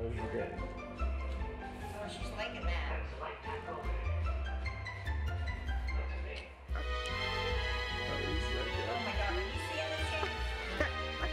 was good. Oh, she's liking that. Oh my God, are you seeing this yet?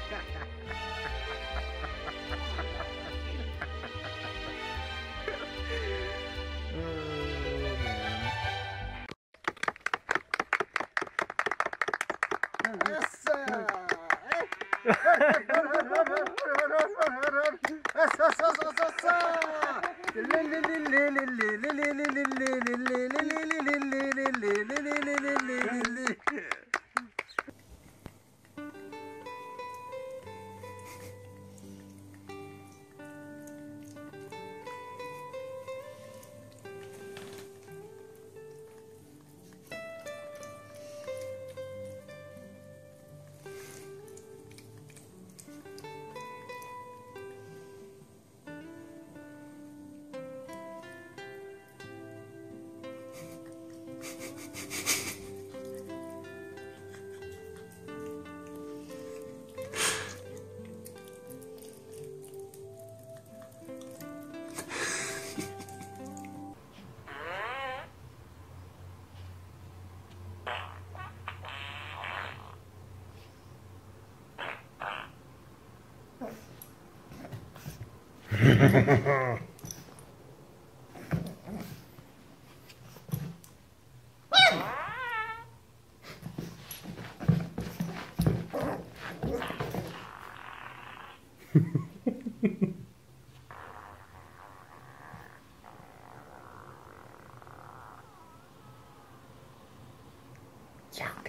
Yuck.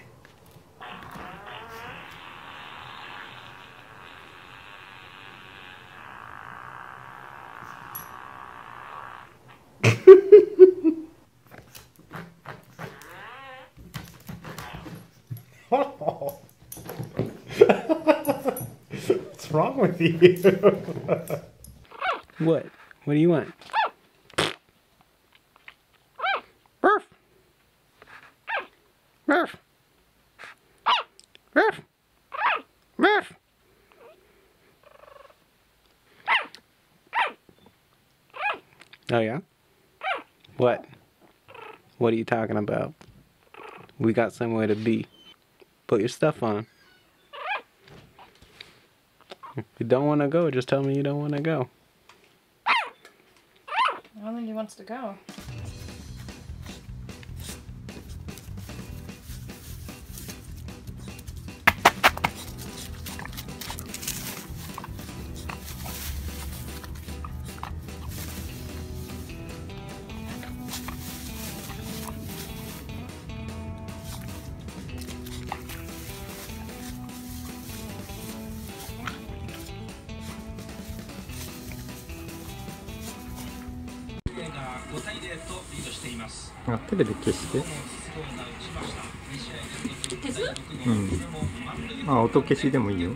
What's wrong with you? What? What do you want? Burf! Burf! Burf! Burf! Oh yeah? What? What are you talking about? We got somewhere to be. Put your stuff on. If you don't want to go, just tell me you don't want to go. I don't think he wants to go. あ、手で消して。うん。あ、音消しでもいいよ。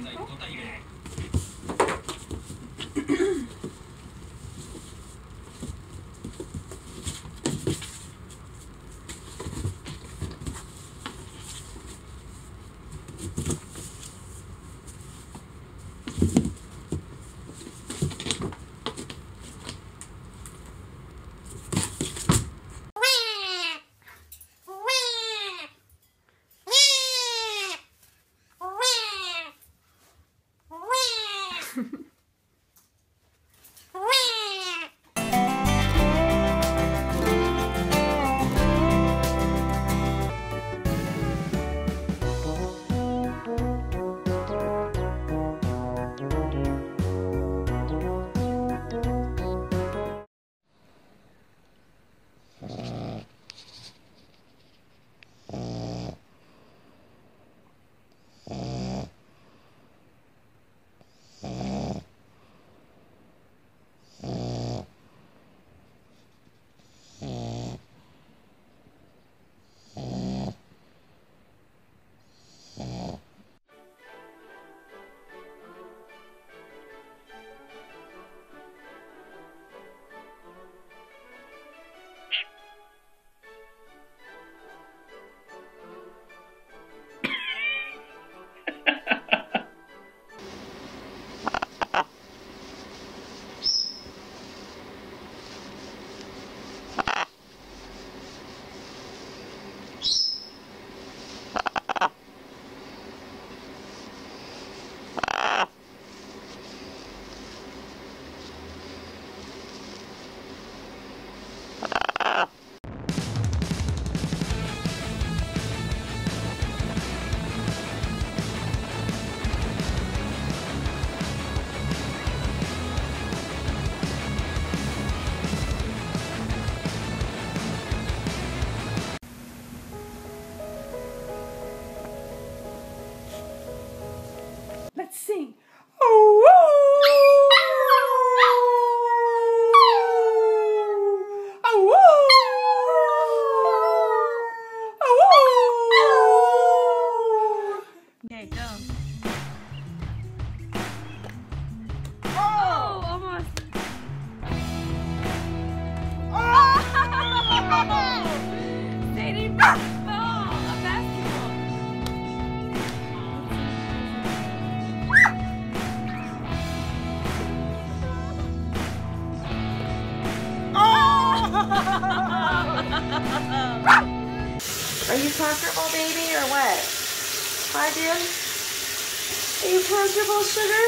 Are you comfortable, baby, or what? Hi, Jim? Are you comfortable, sugar?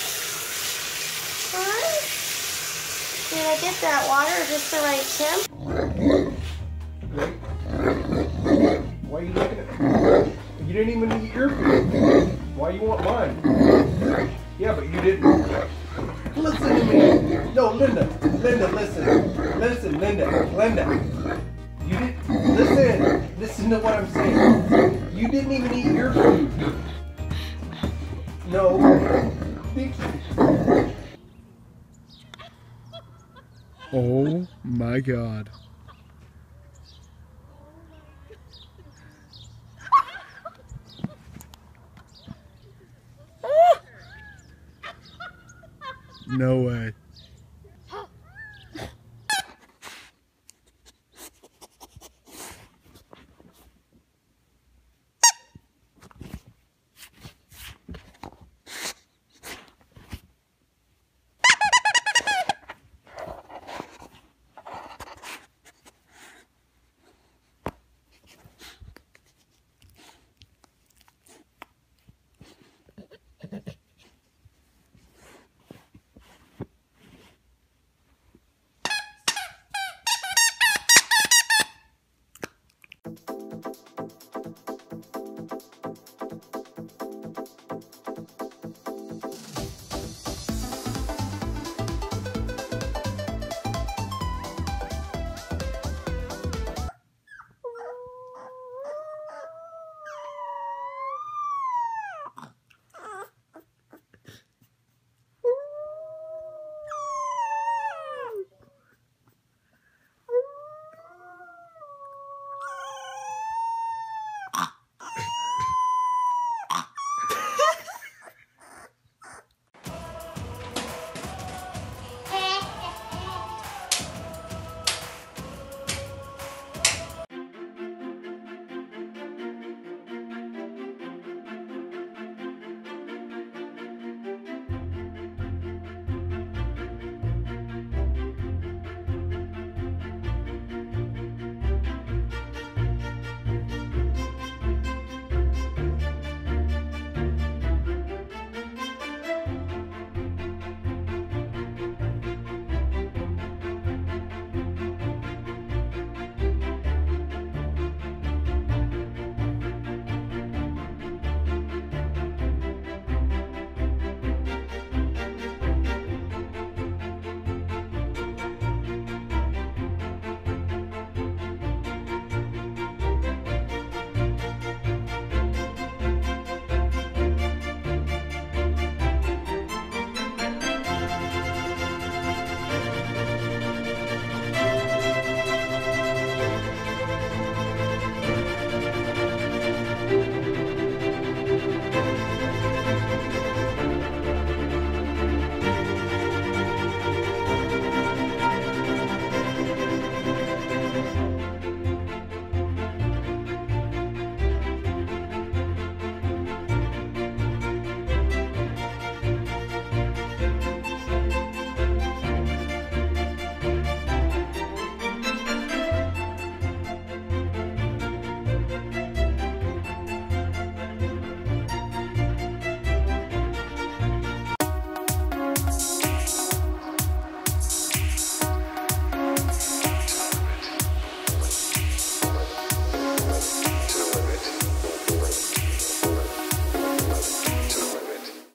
Hi? Did I get that water just the right temp? Why are you looking at me? You didn't even eat your food. Why you want mine? Yeah, but you didn't. Listen to me. No, Linda. Linda, listen. Listen, Linda. You didn't. Listen. Listen to what I'm saying. You didn't even eat your food. No. Oh my God. No way.